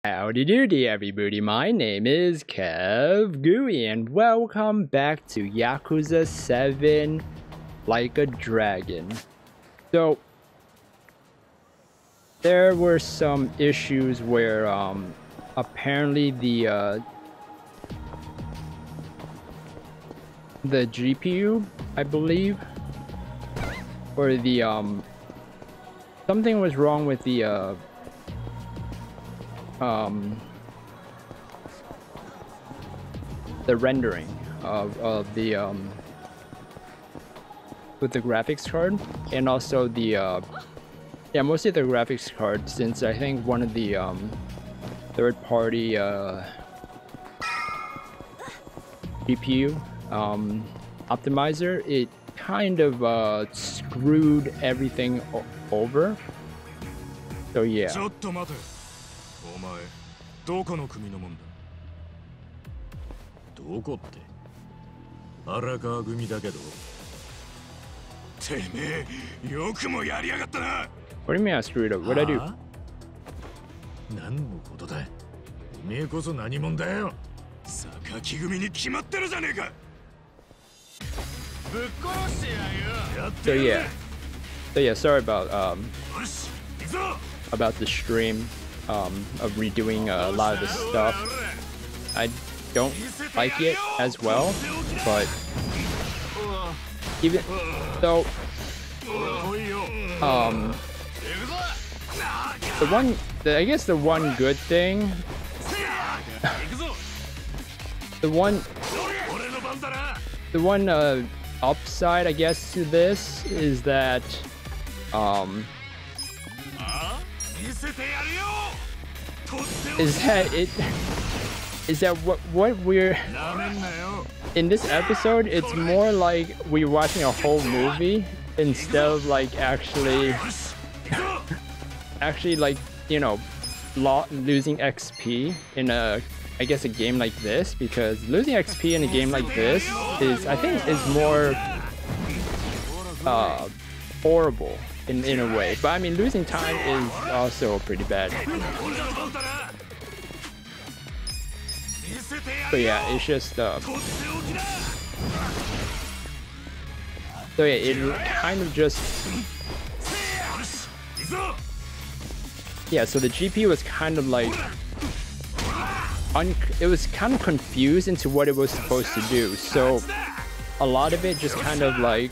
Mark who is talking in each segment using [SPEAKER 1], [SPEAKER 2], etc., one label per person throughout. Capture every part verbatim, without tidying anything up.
[SPEAKER 1] Howdy doody everybody, my name is Kev Gooey and welcome back to Yakuza seven Like a Dragon. So, there were some issues where um, apparently the uh, the G P U, I believe, or the um, something was wrong with the uh, um the rendering of, of the um with the graphics card, and also the uh yeah mostly the graphics card, since I think one of the um third-party uh G P U um optimizer, it kind of uh screwed everything over. So yeah.
[SPEAKER 2] お前、どこの組のもんだ。どこって。荒川組だけど。てめえ、よくもやりやがったな。
[SPEAKER 1] What do you mean I screwed up? What'd I do?
[SPEAKER 2] 何のことだ。おめえこそ何者だよ。榊組に決まってるじゃねえか。ぶっ殺してやよ。
[SPEAKER 1] So yeah. So yeah, sorry about um about the stream. Um, of redoing uh, a lot of the stuff. I don't like it as well, but even though, um, the one, the, I guess the one good thing, the one, the one uh, upside, I guess, to this is that, um. Is that it? Is that what what we're in this episode? It's more like we're watching a whole movie instead of like actually, actually like you know, lo losing X P in a I guess a game like this, because losing X P in a game like this is I think is more uh, horrible. In, in a way, but I mean losing time is also pretty bad. But yeah, it's just uh, so yeah, it kind of just yeah. So the G P U was kind of like un it was kind of confused into what it was supposed to do. So a lot of it just kind of like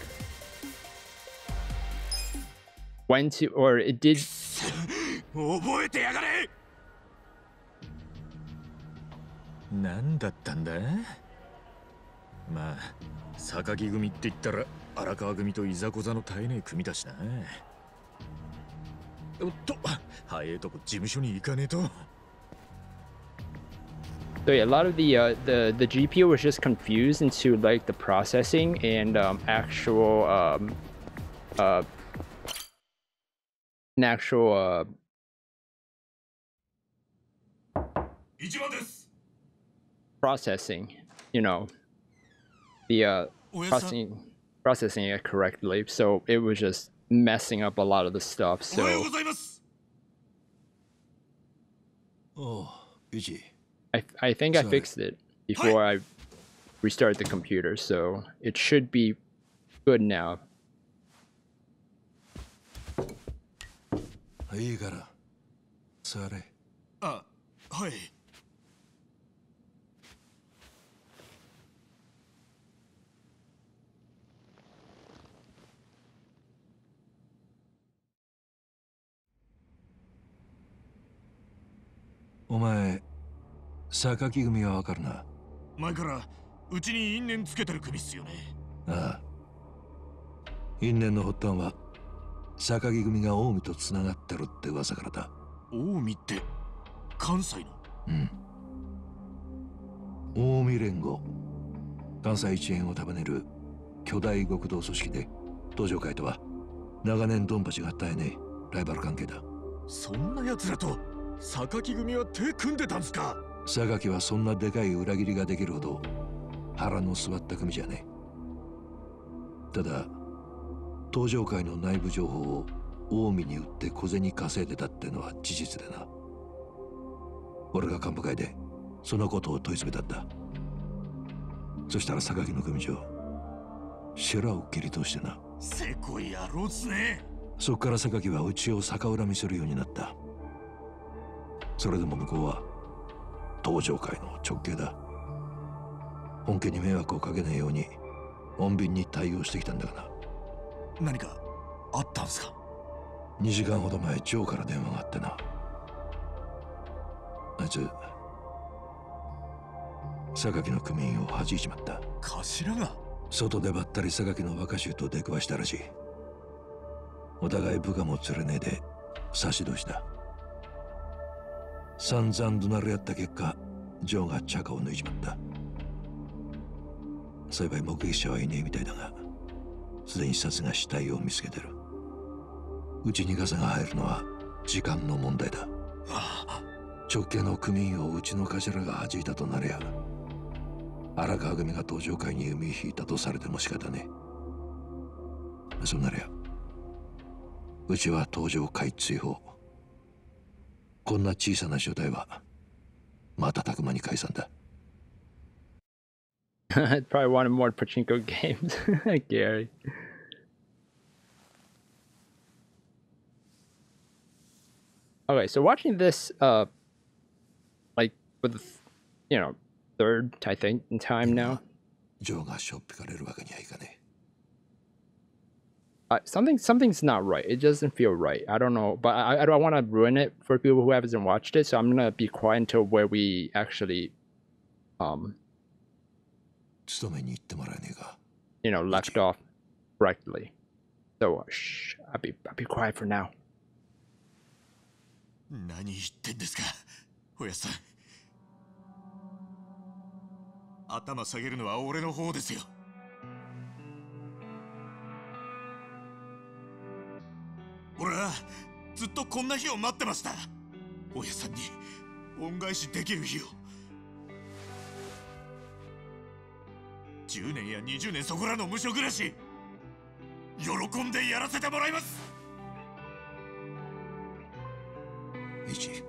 [SPEAKER 1] went to, or it did.
[SPEAKER 2] 覚えてやがれ。何だったんだ。まあ、榊組って言ったら荒川組といざこざの絶えねえ組だしな。おっと、早えとこ事務所に行かねえと。
[SPEAKER 1] So yeah, a lot of the uh, the the G P U was just confused into like the processing and um, actual um, uh. an actual uh processing, you know, the uh processing processing it correctly, so it was just messing up a lot of the stuff. So I I think I fixed it before I restarted the computer, so it should be good now.
[SPEAKER 2] いいから座れ。あ、はい。お前、榊組はわかるな。前からうちに因縁つけてる組っすよね。ああ。因縁の発端は榊組が近江とつながってるって噂からだ。近江って関西の。うん。近江連合、関西一円を束ねる巨大極道組織で、東上会とは長年ドンパチが絶えねえライバル関係だ。そんな奴らと榊組は手組んでたんすか。榊はそんなでかい裏切りができるほど腹の据わった組じゃねえ。ただ東上会の内部情報を近江に売って小銭稼いでたってのは事実でな。 俺が幹部会でそのことを問い詰めたんだ。そしたら榊の組長シェラを切り通してな。
[SPEAKER 3] せこい野郎っすね。
[SPEAKER 2] そっから榊はうちを逆恨みするようになった。それでも向こうは東上会の直系だ。本家に迷惑をかけないように穏便に対応してきたんだがな。
[SPEAKER 3] 何かあったんすか？
[SPEAKER 2] にじかんほど前ジョーから電話があってな。あいつ榊の組員を弾いちまった。
[SPEAKER 3] 頭が
[SPEAKER 2] 外でばったり榊の若衆と出くわしたらしい。お互い部下も連れねえで差し通しだ。散々怒鳴り合った結果ジョーがチャカを抜いちまった。幸い目撃者はいねえみたいだが、すでに殺が死体を見つけてる。うちにガサが入るのは時間の問題だ。直系の組員をうちの頭が弾いたとなりゃ、荒川組が東上会に弓引いたとされても仕方ねえ。そうなりゃうちは東上会追放。こんな小さな所帯は瞬く間に解散だ。
[SPEAKER 1] I'd probably wanted more pachinko games. Gary. Okay, so watching this, uh, like, for the, you know, third, I think, in time now. Uh, something, something's not right. It doesn't feel right. I don't know, but I, I don't want to ruin it for people who haven't watched it, so I'm gonna be quiet until where we actually, um, you know, left off correctly. So, uh, shh, I'll be, I'll be quiet for now.
[SPEAKER 3] 何言ってんですか、おやさん。頭下げるのは俺の方ですよ。俺はずっとこんな日を待ってました。おやさんに恩返しできる日を。じゅうねんやにじゅうねんそこらの無所暮らし、喜んでやらせてもらいます。
[SPEAKER 2] 一。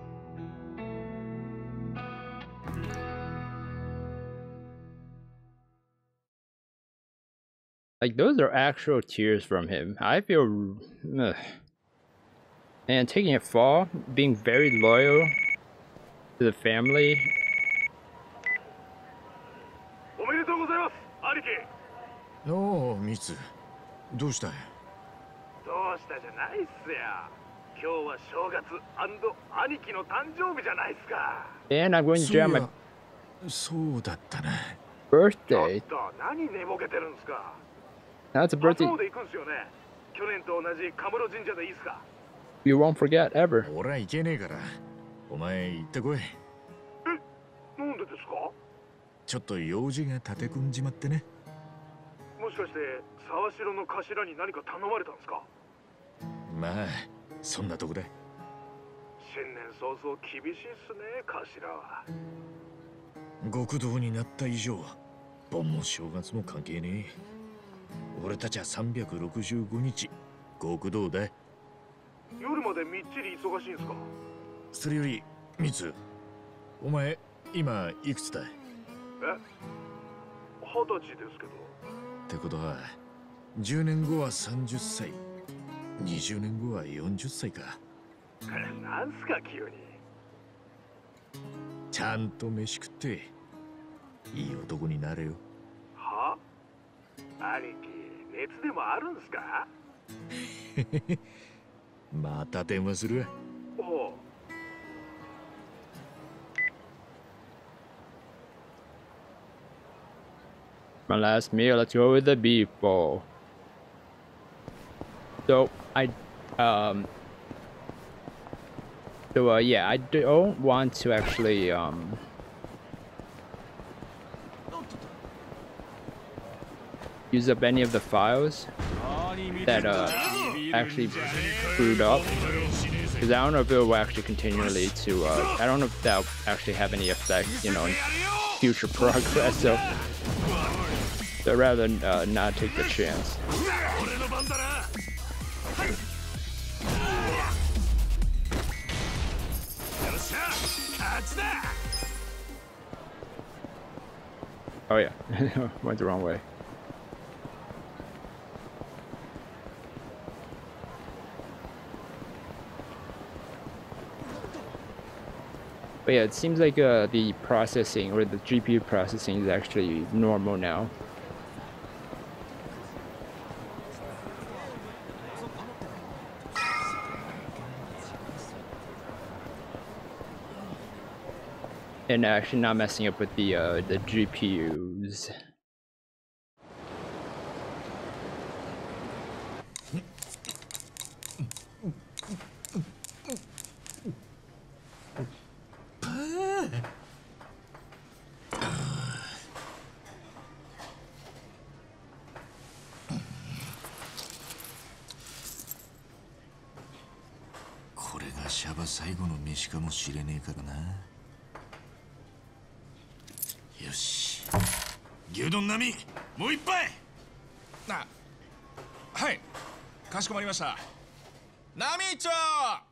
[SPEAKER 1] Like, those are actual tears from him. I feel... Ugh. And taking a fall, being very loyal to the family.
[SPEAKER 4] おめでとうございます、兄貴。
[SPEAKER 3] おお、ミツ。どうしたい？
[SPEAKER 4] どうしたじゃないっすよ。今日は正月&兄貴の誕生日じゃないっすか。
[SPEAKER 1] And I'm going to jam my
[SPEAKER 3] そうだったな。
[SPEAKER 1] birthday.
[SPEAKER 4] 何寝ぼけてるんすか。
[SPEAKER 1] That's a birthday
[SPEAKER 4] そうで行くんすよね。去年と同じカムロ神社でいいっすか。
[SPEAKER 1] You won't forget ever.
[SPEAKER 3] 俺は行けねえから、お前行ってこい。
[SPEAKER 4] え、なんでですか？
[SPEAKER 3] ちょっと用事が立て込んじまってね。
[SPEAKER 4] もしかして沢城の頭に何か頼まれたんですか？
[SPEAKER 3] まあ、そんなとこだ。
[SPEAKER 4] 新年早々厳しいっすね、頭は。
[SPEAKER 3] 極道になった以上、盆も正月も関係ねえ。俺たちはさんびゃくろくじゅうごにち極道だ。
[SPEAKER 4] 夜までみっちり忙しいんすか？
[SPEAKER 3] それより、ミツ、お前、今いくつだい？
[SPEAKER 4] え、二十歳ですけど。
[SPEAKER 3] ってことは、じゅうねんごはさんじゅっさい、にじゅうねんごはよんじゅっさいか。
[SPEAKER 4] なんすか急に。
[SPEAKER 3] ちゃんと飯食って、いい男になれよ。
[SPEAKER 4] は？兄貴、熱でもあるんすか？
[SPEAKER 3] また電話するわ。
[SPEAKER 4] おう。
[SPEAKER 1] My last meal, let's go with the beef bowl. So, I, um, so, uh, yeah, I don't want to actually, um, use up any of the files that, uh, actually brewed up. Because I don't know if it will actually continually to, uh, I don't know if that'll actually have any effect, you know, in future progress, so... So I'd rather uh, not take the chance. Oh yeah, went the wrong way. But yeah, it seems like uh, the processing or the G P U processing is actually normal now. And actually not messing up with the uh, the G P Us.
[SPEAKER 3] これがシャバ最後の飯かもしれねえからな。よし、牛丼並みもう一杯。
[SPEAKER 5] な、はい、かしこまりました。並一丁。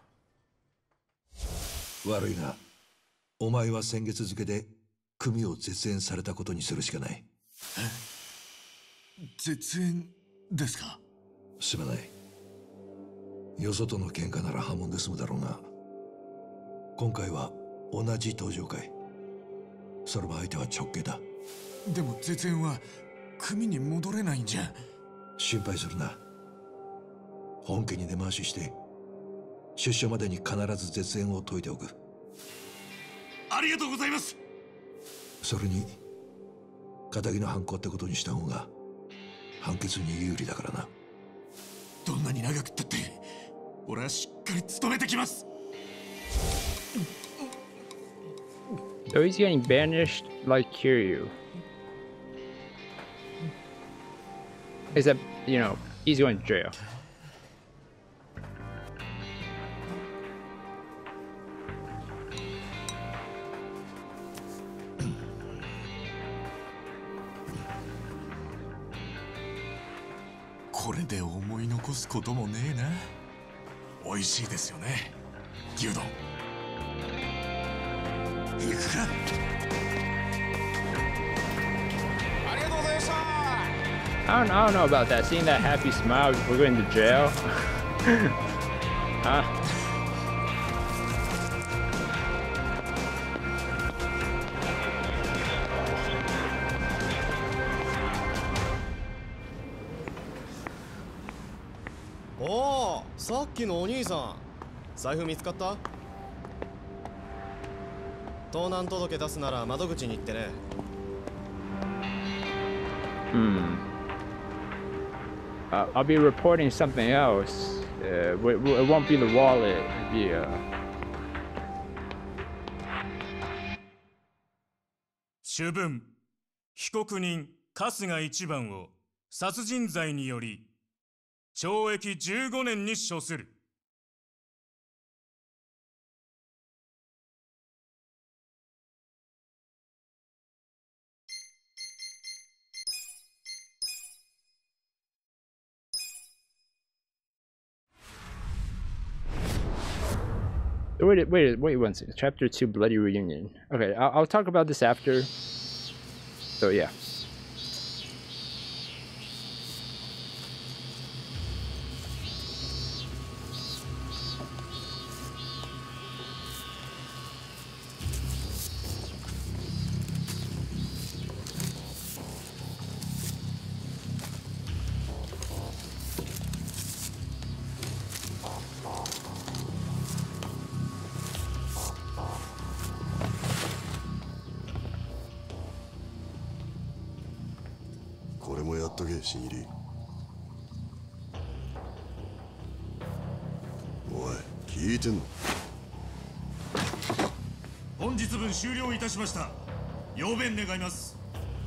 [SPEAKER 2] 悪いが、お前は先月付で組を絶縁されたことにするしかない。
[SPEAKER 3] え、絶縁ですか？
[SPEAKER 2] すまない。よそとの喧嘩なら破門で済むだろうが、今回は同じ登場会。それも相手は直系だ。
[SPEAKER 3] でも絶縁は組に戻れないんじゃ。
[SPEAKER 2] 心配するな。本家に根回しして出所までに必ず絶縁を解いておく。
[SPEAKER 3] ありがとうございます。
[SPEAKER 2] それに仇の犯行ってことにした方が判決に有利だからな。
[SPEAKER 3] どんなに長くったって俺はしっかり務めてきます。
[SPEAKER 1] So he's getting banished like Kiryu. Except, you know, he's going to jail.
[SPEAKER 3] This で思い残すこともねえな。美味しいですよね、牛丼。いくか。
[SPEAKER 5] ありがとうございました。
[SPEAKER 1] I don't, I don't know about that. Seeing that happy smile, we're going to jail. Huh?
[SPEAKER 6] Oh, さっきのお兄さん、財布見つかった？盗難届出すなら窓口に行ってね。
[SPEAKER 1] Hmm. Uh, I'll be reporting something else. Uh, it, it won't be the wallet. It'll be, uh...
[SPEAKER 7] 主文、被告人春日一番を殺人罪により懲役じゅうごねんに処する。
[SPEAKER 1] Wait, wait, wait one second. Chapter two, Bloody Reunion. Okay, I'll, I'll talk about this after. So yeah.
[SPEAKER 8] 新入り。おい、聞いてんの？
[SPEAKER 7] 本日分終了いたしました。要弁願います。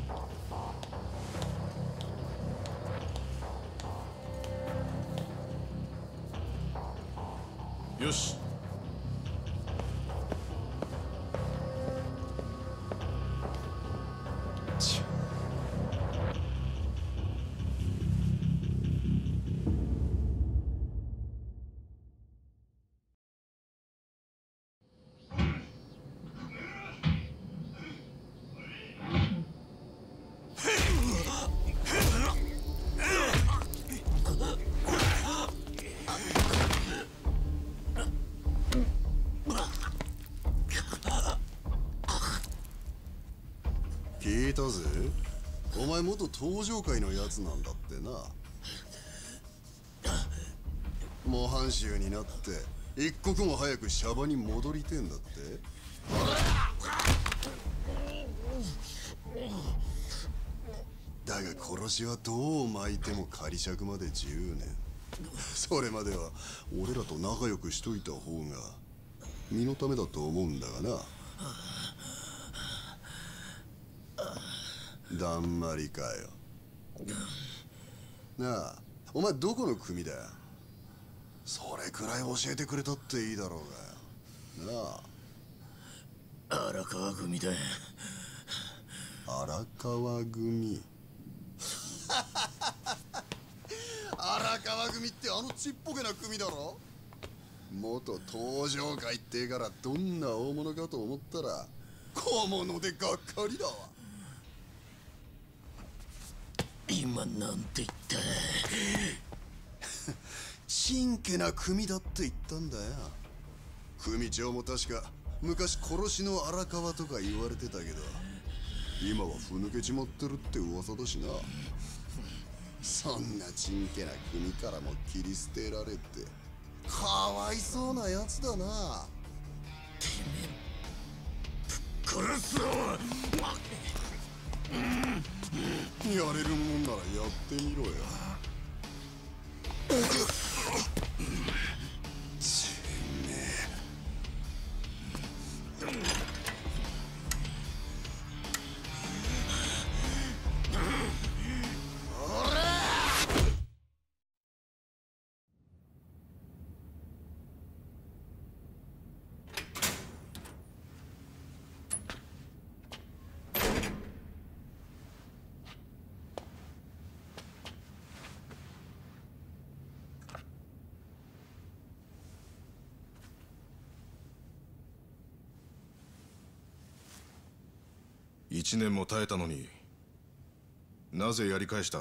[SPEAKER 5] よし。
[SPEAKER 8] 聞いたぜ。お前元登場界のやつなんだってな。模範囚になって一刻も早くシャバに戻りてんだって。だが殺しはどう巻いても仮釈までじゅうねん。それまでは俺らと仲良くしといた方が身のためだと思うんだがな。だんまりかよ。なあ、お前どこの組だよ。それくらい教えてくれたっていいだろうがよ。な
[SPEAKER 3] あ。荒川組だ。
[SPEAKER 8] 荒川組。荒川組ってあのちっぽけな組だろ。元登場界ってからどんな大物かと思ったら小物でがっかりだわ。
[SPEAKER 3] 今なんて言った？
[SPEAKER 8] ちんけな組だって言ったんだよ。組長も確か昔殺しの荒川とか言われてたけど、今はふぬけちまってるって噂だしな。そんなちんけな組からも切り捨てられてかわいそうなやつだな。
[SPEAKER 3] てめえぶっ殺すぞ。
[SPEAKER 8] やれるもんならやってみろよ。てめえ。
[SPEAKER 5] 一年も耐えたのになぜやり返した？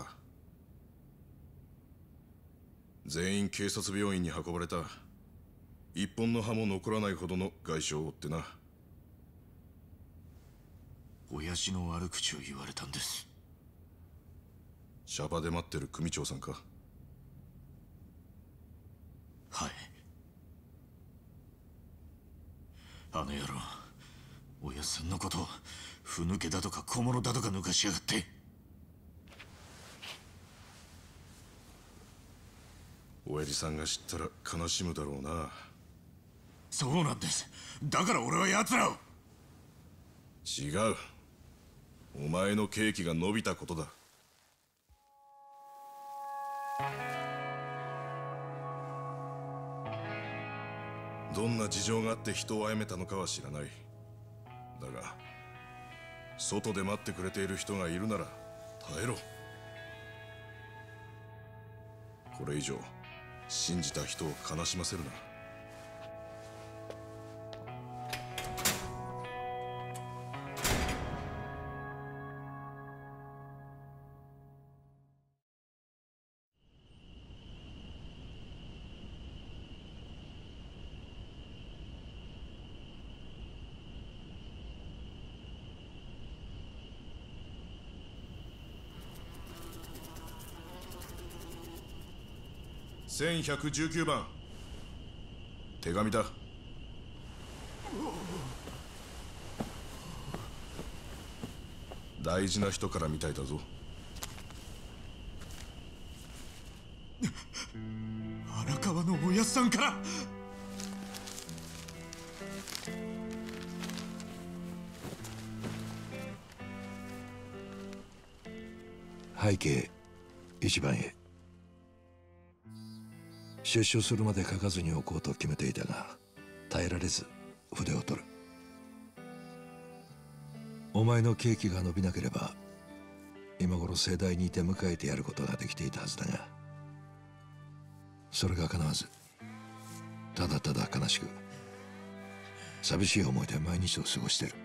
[SPEAKER 5] 全員警察病院に運ばれた。一本の歯も残らないほどの外傷を負ってな。
[SPEAKER 3] 親父の悪口を言われたんです。
[SPEAKER 5] シャバで待ってる組長さんか？
[SPEAKER 3] はい。あの野郎、親さんのことをふぬけだとか小物だとか抜かしやがって。
[SPEAKER 5] 親父さんが知ったら悲しむだろうな。
[SPEAKER 3] そうなんです。だから俺は奴らを。
[SPEAKER 5] 違う。お前の刑期が伸びたことだ。どんな事情があって人を殺めたのかは知らない。だが外で待ってくれている人がいるなら耐えろ。これ以上信じた人を悲しませるな。せんひゃくじゅうきゅうばん手紙だ。大事な人からみたいだぞ。
[SPEAKER 3] 荒川のおやっさんから。
[SPEAKER 2] 背景一番へ。出所するまで書かずにおこうと決めていたが耐えられず筆を取る。お前の刑期が伸びなければ今頃盛大に出迎えてやることができていたはずだが、それが叶わずただただ悲しく寂しい思いで毎日を過ごしてる。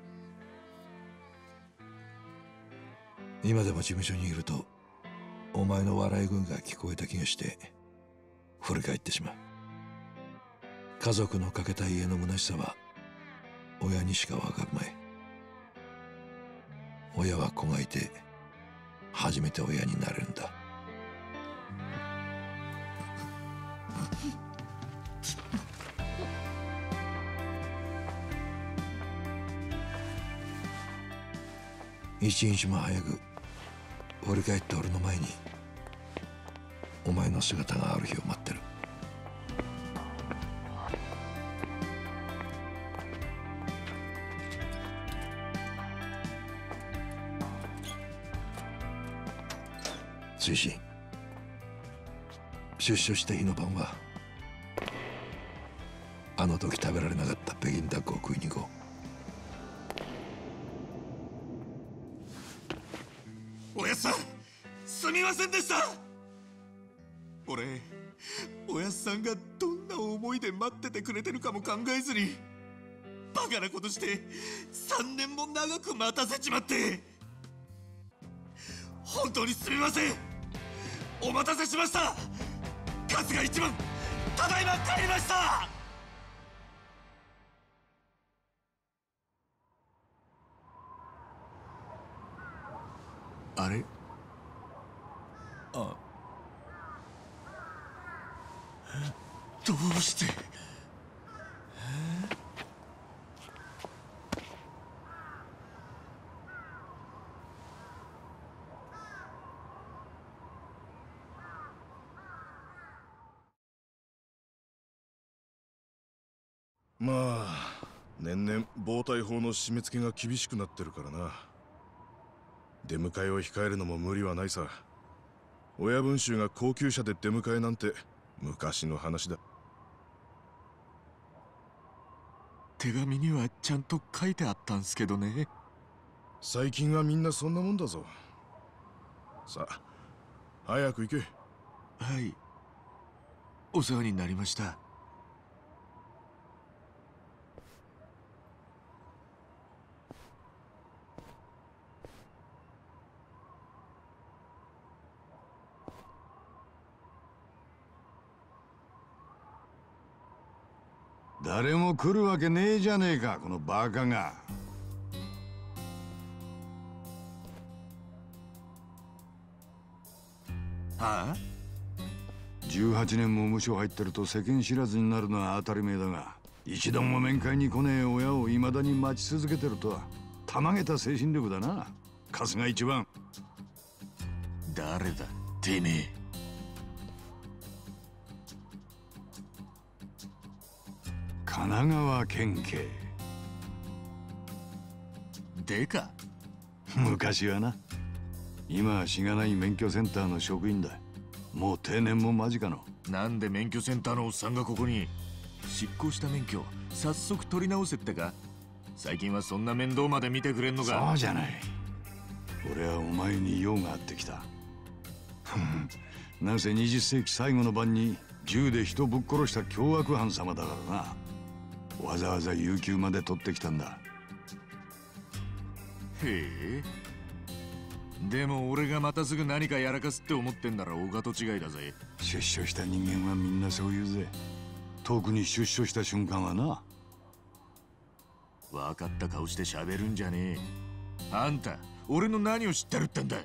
[SPEAKER 2] 今でも事務所にいるとお前の笑い声が聞こえた気がして振り返ってしまう。家族のかけた家の虚しさは親にしかわかるまい。 親は子がいて初めて親になれるんだ。一日も早く俺帰って俺の前にお前の姿がある日を待ってる。追伸、出所した日の晩はあの時食べられなかった北京ダックを食いに行こ
[SPEAKER 3] う。おやっさん、すみませんでした。俺、おやっさんがどんな思いで待っててくれてるかも考えずにバカなことしてさんねんも長く待たせちまって、本当にすみません。お待たせしました。春日一番、ただいま帰りました。あれ、あ、どうして。
[SPEAKER 5] まあ年々暴対法の締め付けが厳しくなってるからな。出迎えを控えるのも無理はないさ。親分衆が高級車で出迎えなんて昔の話だ。
[SPEAKER 3] 手紙にはちゃんと書いてあったんすけどね。
[SPEAKER 5] 最近はみんなそんなもんだぞ。さあ早く行け。
[SPEAKER 3] はい、お世話になりました。
[SPEAKER 9] 誰も来るわけねえじゃねえか、このバカが。
[SPEAKER 3] はあ？
[SPEAKER 9] じゅうはちねんも無所入ってると世間知らずになるのは当たり前だが、一度も面会に来ねえ親を未だに待ち続けてるとはたまげた精神力だな、春日一番。
[SPEAKER 3] 誰だてめえ。
[SPEAKER 9] 神奈川県警
[SPEAKER 3] でか。
[SPEAKER 9] 昔はな。今はしがない免許センターの職員だ。もう定年も間近の。
[SPEAKER 3] なんで免許センターのおっさんがここに。失効した免許早速取り直せってか。最近はそんな面倒まで見てくれんのか。
[SPEAKER 9] そうじゃない。俺はお前に用があってきた。なんせにじゅっせいき最後の晩に銃で人ぶっ殺した凶悪犯様だからな。わざわざ有給まで取ってきたんだ。
[SPEAKER 3] へえ。でも俺がまたすぐ何かやらかすって思ってんならお門違いだぜ。
[SPEAKER 9] 出所した人間はみんなそう言うぜ。特に出所した瞬間はな。
[SPEAKER 3] 分かった顔して喋るんじゃねえ。あんた俺の何を知ってるってんだ。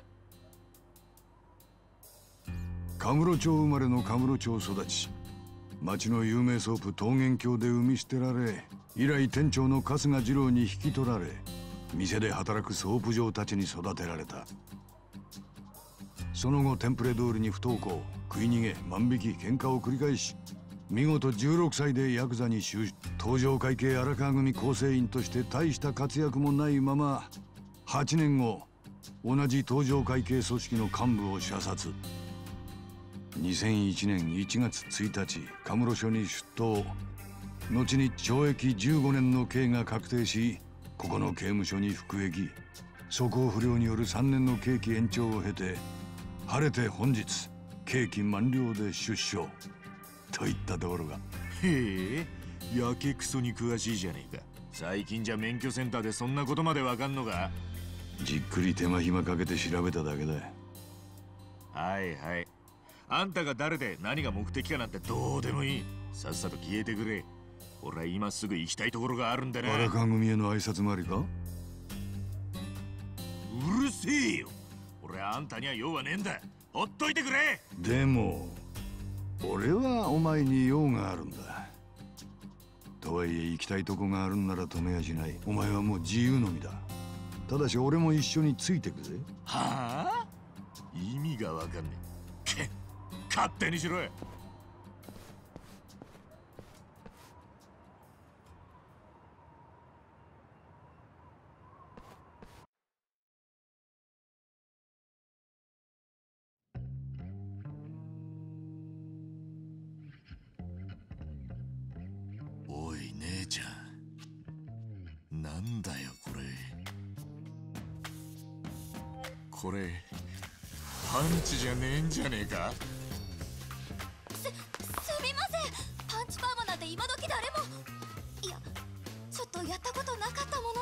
[SPEAKER 9] 神室町生まれの神室町育ち、町の有名ソープ桃源郷で産み捨てられ、以来店長の春日二郎に引き取られ、店で働くソープ嬢たちに育てられた。その後テンプレ通りに不登校、食い逃げ、万引き、喧嘩を繰り返し、見事じゅうろくさいでヤクザに就職。東条会系荒川組構成員として大した活躍もないまま、はちねんご同じ東条会系組織の幹部を射殺。にせんいちねんいちがつついたち、神室署に出頭。後にちょうえきじゅうごねんの刑が確定し、ここの刑務所に服役。素行不良によるさんねんの刑期延長を経て、晴れて本日刑期満了で出所といったところが。
[SPEAKER 3] へえ、やけくそに詳しいじゃねえか。最近じゃ免許センターでそんなことまでわかんのか。
[SPEAKER 9] じっくり手間暇かけて調べただけだ。
[SPEAKER 3] はいはい。あんたが誰で何が目的かなんてどうでもいい。さっさと消えてくれ。俺は今すぐ行きたいところがあるんでね。
[SPEAKER 9] 荒川組への挨拶回りか。
[SPEAKER 3] せえよ。俺はあんたには用はねえんだ。ほっといてくれ。
[SPEAKER 9] でも俺はお前に用があるんだ。とはいえ行きたいとこがあるんなら止めやしない。お前はもう自由の身だ。ただし俺も一緒についてくぜ。
[SPEAKER 3] はあ？意味がわかんねえ。け勝手にしろよ。おい姉ちゃん、なんだよこれ。これパンチじゃねえんじゃねえか。
[SPEAKER 10] す、すみません。パンチパーマなんて今時誰も。いや、ちょっとやったことなかったもの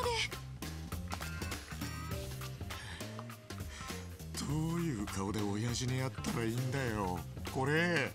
[SPEAKER 10] で。
[SPEAKER 3] どういう顔で親父にやったらいいんだよこれ。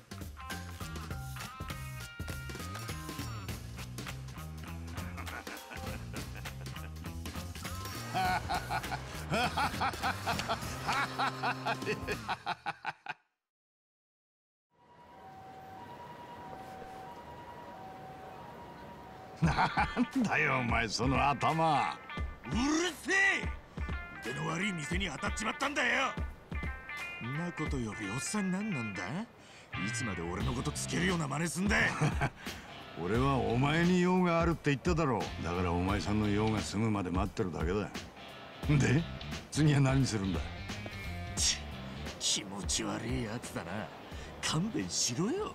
[SPEAKER 9] なんだよお前その頭。
[SPEAKER 3] うるせえ。腕の悪い店に当たっちまったんだよ。んなことよりおっさん何なんだ。いつまで俺のことつけるような真似すんだ。
[SPEAKER 9] 俺はお前に用があるって言っただろう。だからお前さんの用が済むまで待ってるだけだ。で次は何するんだ。
[SPEAKER 3] ち気持ち悪いやつだな。勘弁しろよ。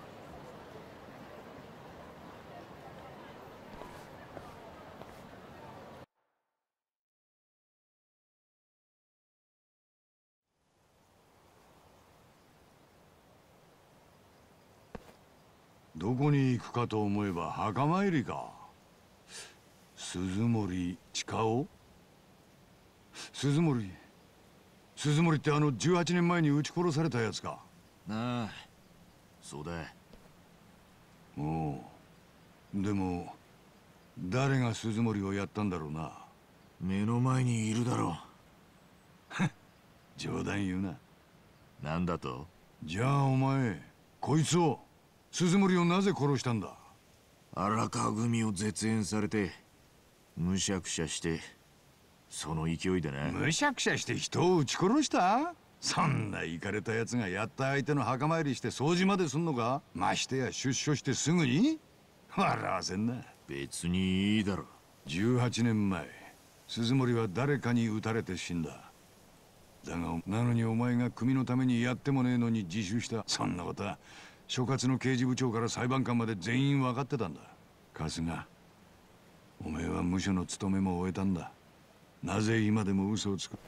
[SPEAKER 9] どこに行くかと思えば墓参りか。鈴森千佳夫。鈴森鈴森ってあのじゅうはちねんまえに撃ち殺されたやつか。
[SPEAKER 3] なあ、そうだ。
[SPEAKER 9] おう。でも誰が鈴森をやったんだろうな。
[SPEAKER 3] 目の前にいるだろ
[SPEAKER 9] う。冗談言うな。
[SPEAKER 3] なんだと。
[SPEAKER 9] じゃあお前こいつを鈴森をなぜ殺したんだ。
[SPEAKER 3] 荒川組を絶縁されてむしゃくしゃして、その勢いでな。
[SPEAKER 9] むしゃくしゃして人を撃ち殺した？そんなイカれたやつがやった相手の墓参りして掃除まですんのか。ましてや出所してすぐに。笑わせんな。
[SPEAKER 3] 別にいいだろ。
[SPEAKER 9] じゅうはちねんまえ鈴森は誰かに撃たれて死んだ。だがなのにお前が組のためにやってもねえのに自首した。そんなことは所轄の刑事部長から裁判官まで全員分かってたんだ。春日、お前は無所の務めも終えたんだ。なぜ今でも嘘をつく。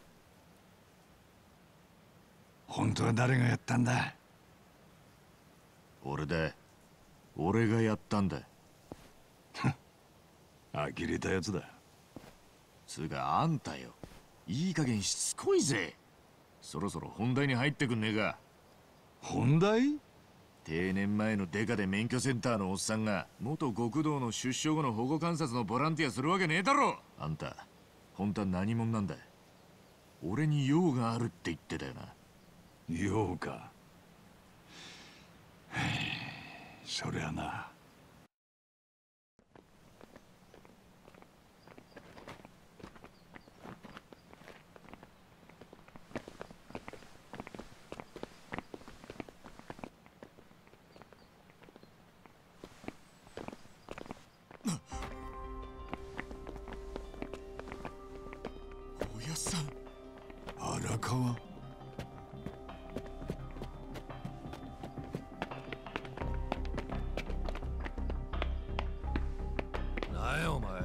[SPEAKER 9] 本当は誰がやったんだ。
[SPEAKER 3] 俺だ。俺がやったんだ。
[SPEAKER 9] 呆れたやつだ。
[SPEAKER 3] つうかあんたよ、いい加減しつこいぜ。そろそろ本題に入ってくんねえか。
[SPEAKER 9] 本題？
[SPEAKER 3] 定年前のデカで免許センターのおっさんが元極道の出所後の保護観察のボランティアするわけねえだろ。あんた本当は何者なんだ。俺に用があるって言ってたよな。
[SPEAKER 9] 用か。そりゃな。
[SPEAKER 3] おやっさん。
[SPEAKER 9] 荒川。
[SPEAKER 11] なんやお前。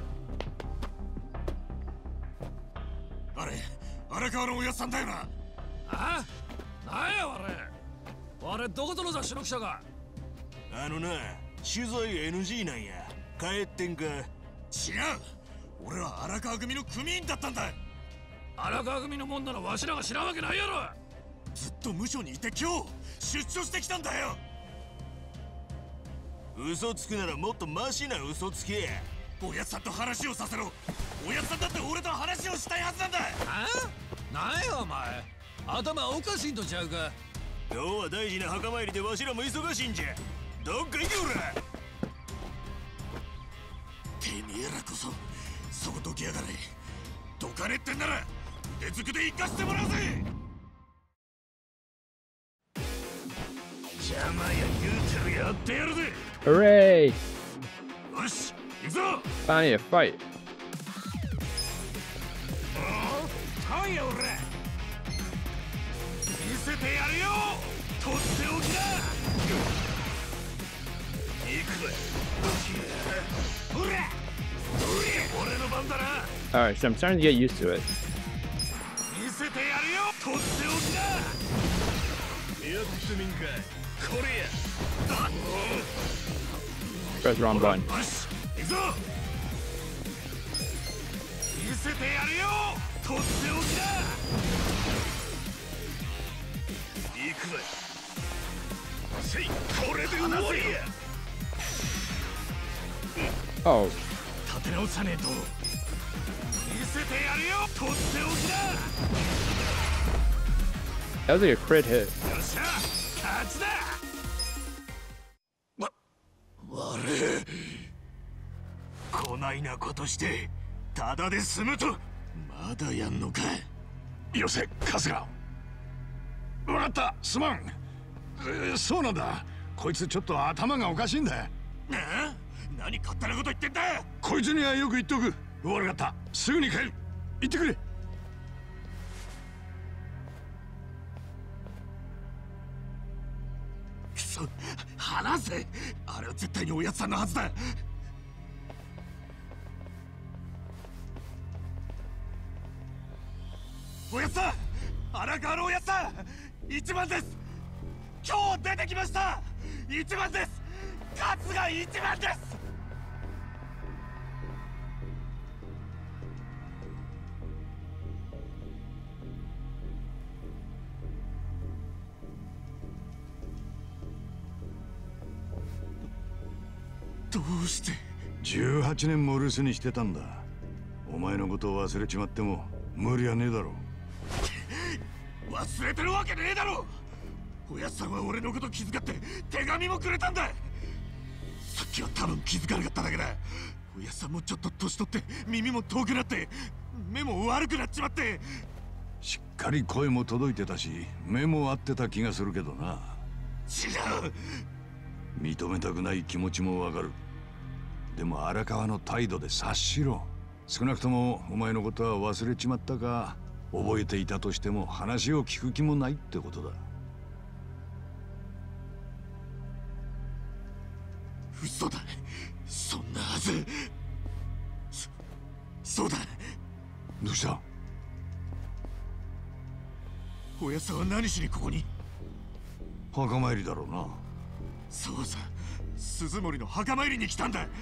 [SPEAKER 3] あれ荒川のおやっさんだよな。
[SPEAKER 11] あ？なんやあれ。あれどことの雑誌の記者か。
[SPEAKER 3] あのな、取材 エヌジー なんや。帰ってんか。違う、俺は荒川組の組員だったんだ。
[SPEAKER 11] 荒川組のもんならわしらが知らんわけないやろ。
[SPEAKER 3] ずっと無所にいて今日出張してきたんだよ。嘘つくならもっとマシな嘘つけ。おやっさんと話をさせろ。おやっさんだって俺と話をしたいはずなんだ。
[SPEAKER 11] あ？ なんやお前、頭おかしいんとちゃうか。
[SPEAKER 3] 今日は大事な墓参りでわしらも忙しいんじゃ。どっか行けおら。てめえらこそそこどきやがれ。どかねってんなら腕ずくで行かしてもらうぜ。邪魔や言うてるやってやるぜ。
[SPEAKER 1] Hooray!
[SPEAKER 3] よし行くぞ。
[SPEAKER 1] Finally a fight.
[SPEAKER 3] なんやおら。見せてやるよ。とっておきだ。行くぜ。ほら俺の番だな。
[SPEAKER 1] Alright, so I'm starting to get used to it.
[SPEAKER 3] 見せてやるよ。とっておきだ。やってみんかい。これや。
[SPEAKER 1] Press wrong button.
[SPEAKER 3] よし行くぞ。見せてやるよ。とっておきだ。行くぜ。せい、これで終わりや。
[SPEAKER 1] Oh.
[SPEAKER 3] 立て直さねえと。見せてやるよ。とっておきだ。
[SPEAKER 1] That was like a crit hit.
[SPEAKER 3] よっしゃ、勝ちだ。わ、悪い。こないなことしてただで済むと。まだやんのか。
[SPEAKER 9] よせ、春日。わかった、すまん。えー、そうなんだ。こいつちょっと頭がおかしいんだ。
[SPEAKER 3] なあ、何勝手なこと言ってんだ。
[SPEAKER 9] こいつにはよく言っとく。悪かった、すぐに帰る。行ってくれ。
[SPEAKER 3] くそ、離せ。あれは絶対におやつさんのはずだ。おやつさん、荒川のおやつさん、一番です。今日出てきました。一番です。勝が一番です。どうして。
[SPEAKER 9] じゅうはちねんも留守にしてたんだ。お前のことを忘れちまっても無理はねえだろう。
[SPEAKER 3] 忘れてるわけねえだろ。おやつさんは俺のこと気遣って手紙もくれたんだ。さっきは多分気づかなかっただけだ。おやつさんもちょっと年取って耳も遠くなって目も悪くなっちまって。
[SPEAKER 9] しっかり声も届いてたし目も合ってた気がするけどな。
[SPEAKER 3] 違う。
[SPEAKER 9] 認めたくない気持ちもわかる。でも荒川の態度で察しろ。少なくともお前のことは忘れちまったか、覚えていたとしても話を聞く気もないってことだ。
[SPEAKER 3] 嘘だ。そんなはず。そ、そうだ。
[SPEAKER 9] どうした？
[SPEAKER 3] おやつさんは何しにここに？
[SPEAKER 9] 墓参りだろうな。
[SPEAKER 3] そうさ、鈴森の墓参りに来たんだ。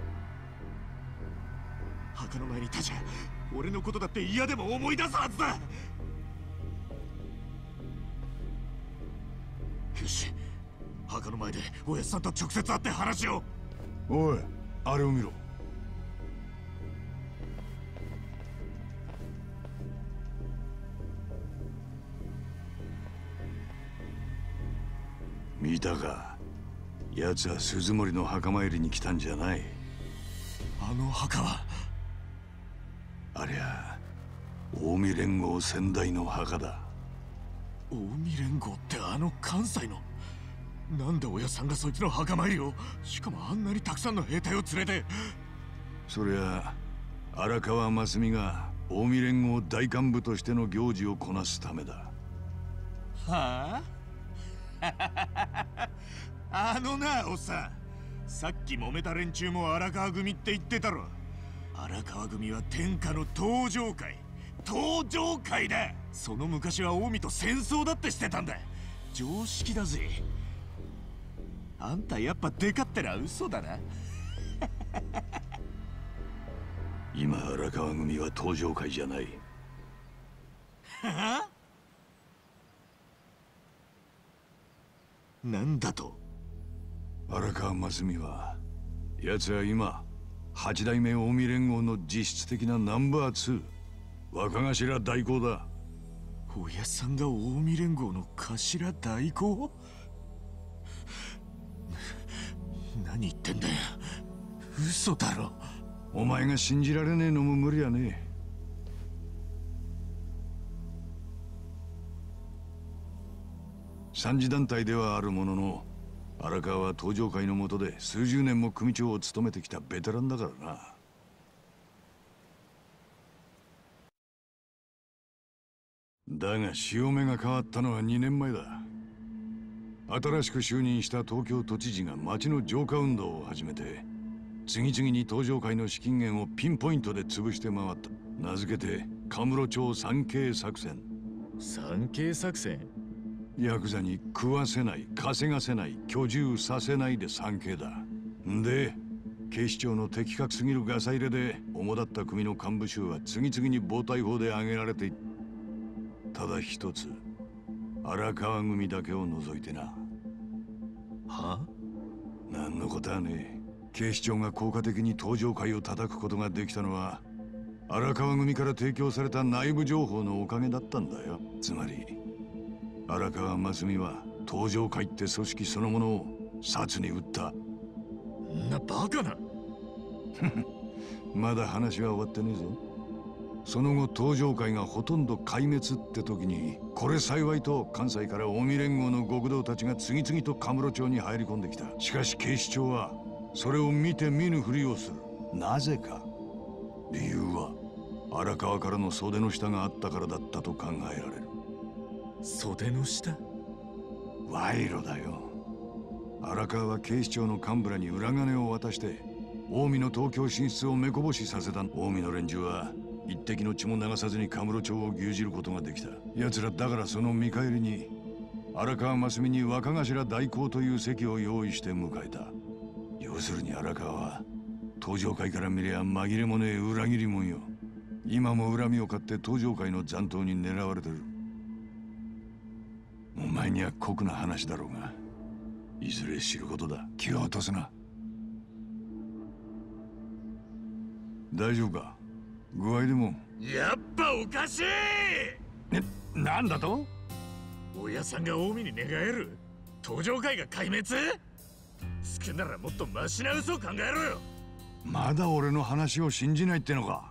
[SPEAKER 3] 墓の前にいたじゃ俺のことだって嫌でも思い出すはずだ。よし、墓の前でおやつさんと直接会って話を。
[SPEAKER 9] おい、あれを見ろ。見たか。奴は鈴森の墓参りに来たんじゃない。
[SPEAKER 3] あの墓は
[SPEAKER 9] ありゃ近江連合先代の墓だ。
[SPEAKER 3] 近江連合ってあの関西の。なんで親さんがそいつの墓参りを、しかもあんなにたくさんの兵隊を連れて。
[SPEAKER 9] そりゃ荒川真澄が近江連合大幹部としての行事をこなすためだ。
[SPEAKER 3] はああのな、おっさん、さっき揉めた連中も荒川組って言ってたろ。荒川組は天下の東上会。東上会だ。その昔は近江と戦争だってしてたんだ。常識だぜ。あんたやっぱデカってのは嘘だな。
[SPEAKER 9] 今荒川組は東上会じゃない。
[SPEAKER 3] はあ？なんだと？
[SPEAKER 9] 荒川真澄は、奴は今八代目近江連合の実質的なナンバーツー、若頭代行だ。
[SPEAKER 3] 親さんが近江連合の頭代行？何言ってんだよ。嘘だろ。
[SPEAKER 9] お前が信じられねえのも無理やね。三次団体ではあるものの、荒川は東上会の下で数十年も組長を務めてきたベテランだからな。だが潮目が変わったのはにねんまえだ。新しく就任した東京都知事が町の浄化運動を始めて、次々に東上会の資金源をピンポイントで潰して回った。名付けてカムロ町三景作戦。
[SPEAKER 3] 三景作戦？
[SPEAKER 9] ヤクザに食わせない、稼がせない、居住させないで三景だ。んで警視庁の的確すぎるガサ入れで主だった組の幹部衆は次々に暴対法で挙げられていった。ただ一つ、荒川組だけを除いてな。
[SPEAKER 3] は？
[SPEAKER 9] 何のことはねえ。警視庁が効果的に東上会を叩くことができたのは荒川組から提供された内部情報のおかげだったんだよ。つまり荒川真澄は東上会って組織そのものを殺に撃った。
[SPEAKER 3] んなバカな。
[SPEAKER 9] まだ話は終わってねえぞ。その後東上会がほとんど壊滅って時に、これ幸いと関西から近江連合の極道たちが次々とカムロ町に入り込んできた。しかし警視庁はそれを見て見ぬふりをする。なぜか。理由は荒川からの袖の下があったからだったと考えられる。
[SPEAKER 3] 袖の下？
[SPEAKER 9] 賄賂だよ。荒川は警視庁の幹部らに裏金を渡して近江の東京進出を目こぼしさせた。近江の連中は一滴の血も流さずにカムロ町を牛耳ることができた。奴らだからその見返りに荒川真澄に若頭代行という席を用意して迎えた。要するに荒川は東上会から見りゃ紛れもねえ裏切り者よ。今も恨みを買って東上会の残党に狙われてる。お前には酷な話だろうが、いずれ知ることだ。気を落とすな。大丈夫か？具合でも。
[SPEAKER 3] やっぱおかしい。
[SPEAKER 9] え、なんだと？
[SPEAKER 3] 親さんが近江に寝返る？東上会が壊滅？少ならもっとマシな嘘を考えろよ。
[SPEAKER 9] まだ俺の話を信じないってのか？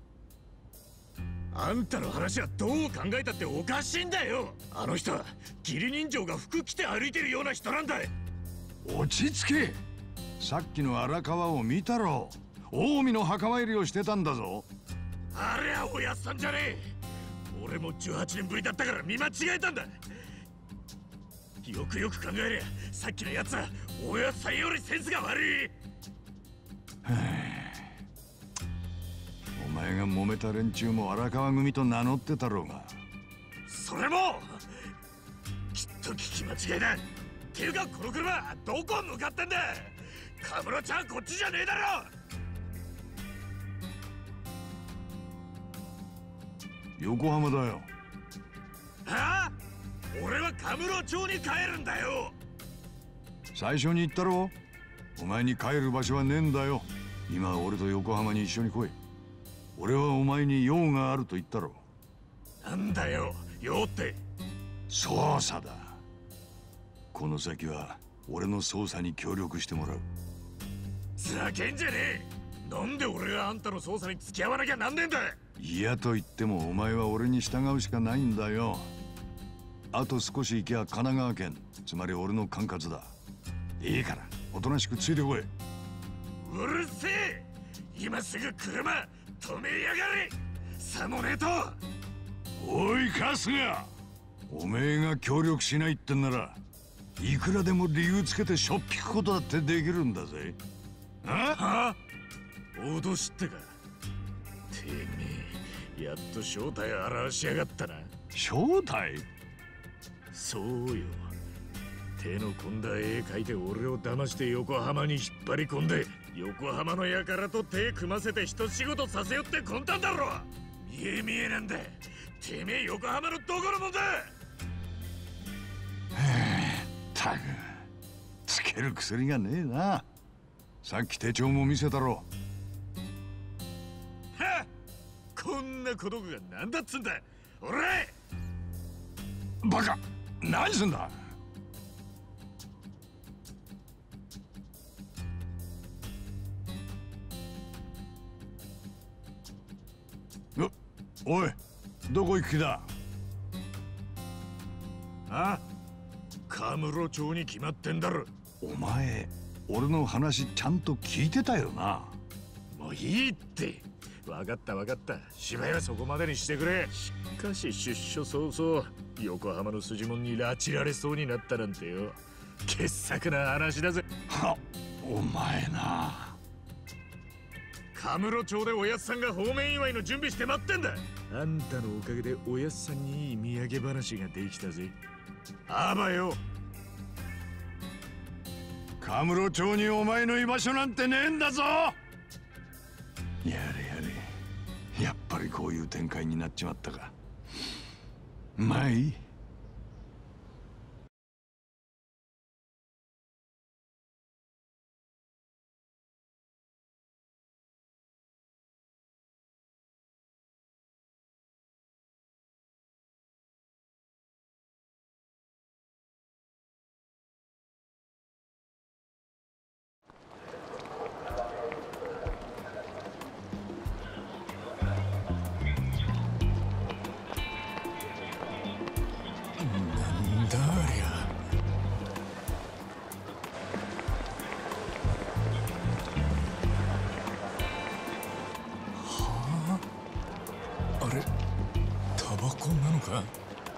[SPEAKER 3] あんたの話はどう考えたっておかしいんだよ。あの人は義理人情が服着て歩いてるような人なんだ。
[SPEAKER 9] 落ち着け。さっきの荒川を見たろ。近江の墓参りをしてたんだぞ。
[SPEAKER 3] あれはおやっさんじゃねえ。俺もじゅうはちねんぶりだったから見間違えたんだ。よくよく考えりゃさっきのやつはおやっさんよりセンスが悪い。
[SPEAKER 9] お前が揉めた連中も荒川組と名乗ってたろうが。
[SPEAKER 3] それもきっと聞き間違いだ。っていうかこの車どこ向かってんだ。カムロちゃんこっちじゃねえだろ。
[SPEAKER 9] 横浜だよ。
[SPEAKER 3] はあ？俺はカムロ町に帰るんだよ。
[SPEAKER 9] 最初に言ったろ。お前に帰る場所はねえんだよ。今は俺と横浜に一緒に来い。俺はお前に用があると言ったろ。
[SPEAKER 3] なんだよ用って。
[SPEAKER 9] 捜査だ。この先は俺の捜査に協力してもらう。
[SPEAKER 3] ざけんじゃねえ。なんで俺があんたの捜査に付き合わなきゃなんねえんだ。
[SPEAKER 9] 嫌と言ってもお前は俺に従うしかないんだよ。あと少し行きゃ神奈川県、つまり俺の管轄だ。いいからおとなしくついてこい。
[SPEAKER 3] うるせえ。今すぐ車止めやがれ。さもねえと。
[SPEAKER 9] おい春日、おめえが協力しないってんならいくらでも理由つけてしょっぴくことだってできるんだぜ。
[SPEAKER 3] あ？は？脅しってか。てめえやっと正体を現しやがったな。
[SPEAKER 9] 正体？
[SPEAKER 3] そうよ。手の込んだ絵描いて俺を騙して横浜に引っ張り込んで横浜の輩と手組ませて一仕事させよって魂胆だろ。見え見えなんだ。てめえ横浜のどこのもんだ。
[SPEAKER 9] たくつける薬がねえな。さっき手帳も見せたろ。
[SPEAKER 3] はっ、こんな小道具が何だっつんだ。俺
[SPEAKER 9] バカ、何すんだ。おい、どこ行く気だ。
[SPEAKER 12] あ、カムロ町に決まってんだろ。
[SPEAKER 9] お前、俺の話ちゃんと聞いてたよな。
[SPEAKER 12] もういいって。分かった分かった。芝居はそこまでにしてくれ。しかし出所早々横浜の筋門に拉致られそうになったなんてよ、傑作な話だぜ。
[SPEAKER 9] は、お前な。
[SPEAKER 12] カムロ町でおやっさんが方面祝いの準備して待ってんだ。あんたのおかげでおやっさんにいい土産話ができたぜ。あばよ。
[SPEAKER 9] カムロ町にお前の居場所なんてねえんだぞ。やれやれ、やっぱりこういう展開になっちまったか。まあいい。
[SPEAKER 12] なんだありゃ。はあ、あれ、タバコなのか。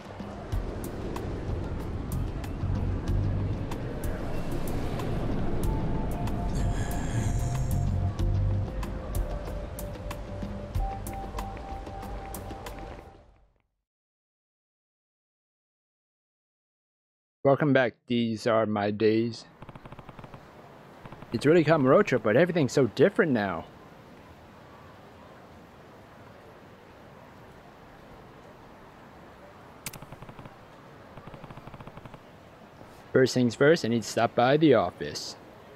[SPEAKER 1] Welcome back. These are my days. It's really Kamurocho, but everything's so different now. First things first, I need to stop by the office.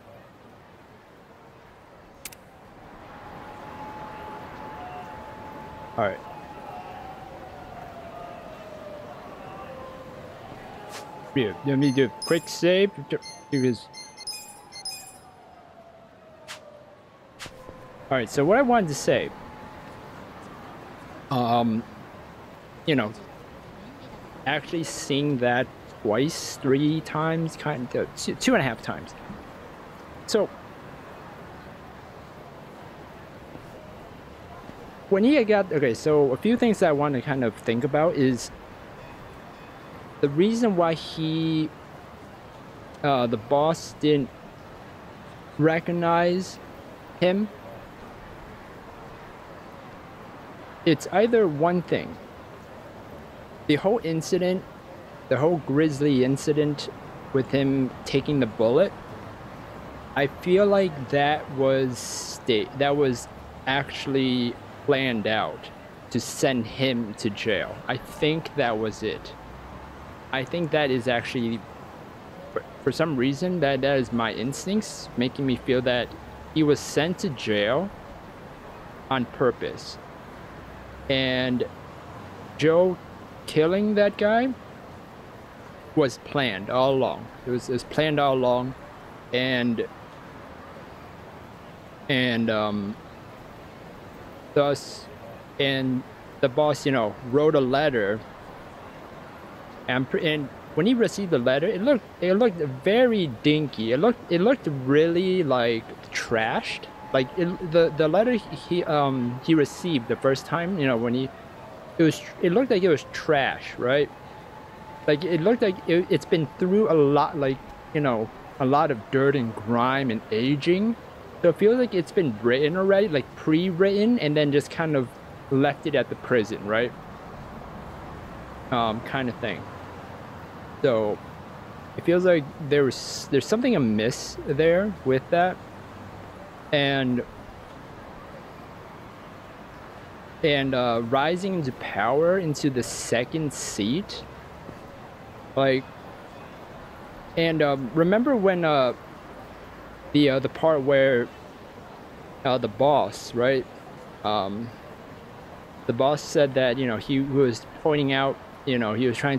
[SPEAKER 1] Alright. Yeah, let me do a quick save because. All right, so what I wanted to say, um, you know, actually seeing that twice, three times, kind of two, two and a half times. So when he got okay, so a few things that I want to kind of think about is. The reason why he, uh, the boss didn't recognize him, it's either one thing. The whole incident, the whole Grizzly incident with him taking the bullet, I feel like that was sta- that was actually planned out to send him to jail. I think that was it. I think that is actually, for, for some reason, that, that is my instincts making me feel that he was sent to jail on purpose. And Joe killing that guy was planned all along. It was, it was planned all along. And, and um, thus, and the boss, you know, wrote a letter. And, and when he received the letter, it looked it looked very dinky. It looked it looked really like trashed. Like it, the the letter he um he received the first time, you know, when he it was it looked like it was trash, right? Like it looked like it, it's been through a lot, like, you know, a lot of dirt and grime and aging. So it feels like it's been written already, like pre-written, and then just kind of left it at the prison, right? Um, kind of thing. So it feels like there was there's something amiss there with that, and and uh, rising into power into the second seat, like, and um, remember when uh, the uh, the part where uh, the boss, right? Um, the boss said that, you know, he was pointing out, you know, he was trying to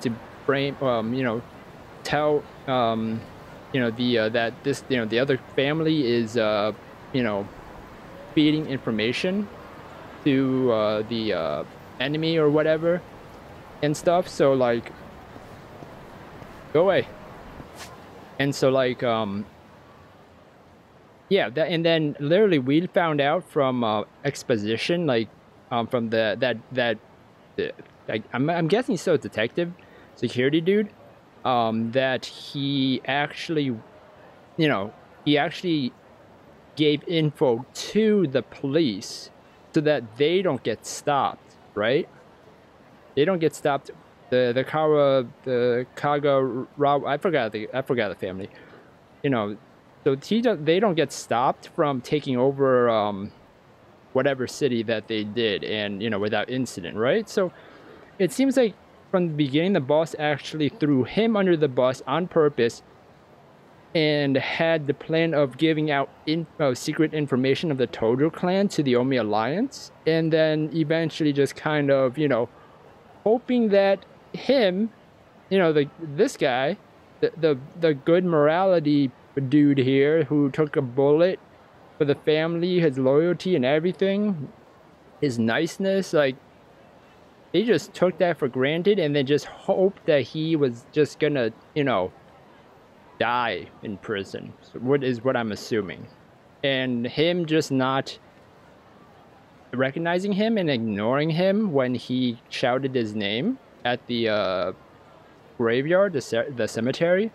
[SPEAKER 1] frame, um, you know, tell, um, you know, the uh, that this, you know, the other family is, uh, you know, feeding information to uh, the uh, enemy or whatever and stuff. So like, go away. And so like, um, yeah, that, and then literally we found out from uh, exposition, like, um, from the that that, uh, I, I'm I'm guessing so detective, security dude, um, that he actually, you know, he actually gave info to the police so that they don't get stopped, right? They don't get stopped. The the Kawa the Kaga Ra, I forgot the I forgot the family, you know. So he don't, they don't get stopped from taking over um, whatever city that they did, and you know, without incident, right? So it seems like from the beginning, the boss actually threw him under the bus on purpose, and had the plan of giving out in, uh, secret information of the Tojo clan to the Omi Alliance, and then eventually just kind of, you know, hoping that him, you know, the this guy, the the, the good morality dude here who took a bullet for the family, his loyalty and everything, his niceness, like, they just took that for granted and then just hoped that he was just gonna, you know, die in prison. So what is what I'm assuming. And him just not recognizing him and ignoring him when he shouted his name at the uh, graveyard, the, the cemetery.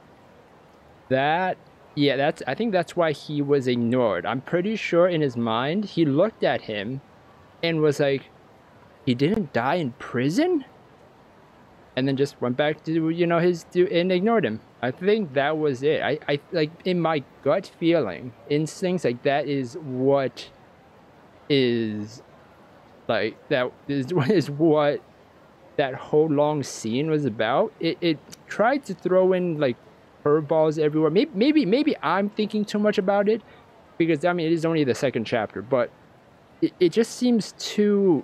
[SPEAKER 1] That, yeah, that's, I think that's why he was ignored. I'm pretty sure in his mind, he looked at him and was like, he didn't die in prison? And then just went back to, you know, his, to, and ignored him. I think that was it. I, I, like, in my gut feeling, instincts, like, that is what is, like, that is, is what that whole long scene was about. It, it tried to throw in, like, curveballs everywhere. Maybe, maybe, maybe I'm thinking too much about it, because, I mean, it is only the second chapter, but it, it just seems too,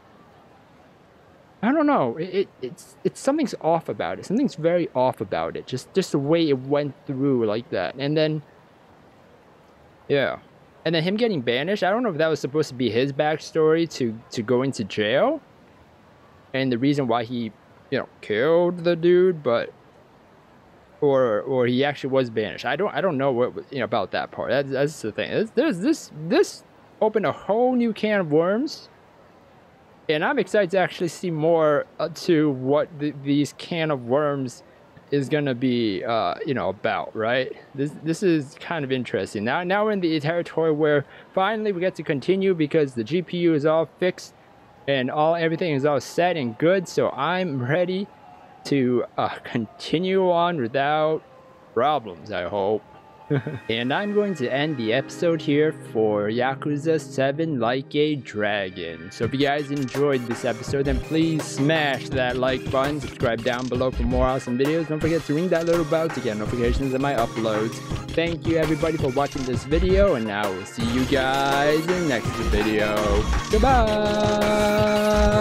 [SPEAKER 1] I don't know, it, it it's it's something's off about it. Something's very off about it. Just just the way it went through like that. And then, yeah. And then him getting banished, I don't know if that was supposed to be his backstory to, to go into jail. And the reason why he, you know, killed the dude, but or or he actually was banished. I don't I don't know what, you know, about that part. That's that's the thing. There's, there's this this opened a whole new can of worms. And I'm excited to actually see more uh, to what the, these can of worms is gonna be, uh, you know, about, right? This this is kind of interesting. Now now we're in the territory where finally we get to continue because the G P U is all fixed and all everything is all set and good. So I'm ready to uh, continue on without problems, I hope. And I'm going to end the episode here for Yakuza seven Like a Dragon. So if you guys enjoyed this episode, then please smash that like button, subscribe down below for more awesome videos. Don't forget to ring that little bell to get notifications of my uploads. Thank you everybody for watching this video, and now we'll see you guys in the next video. Goodbye!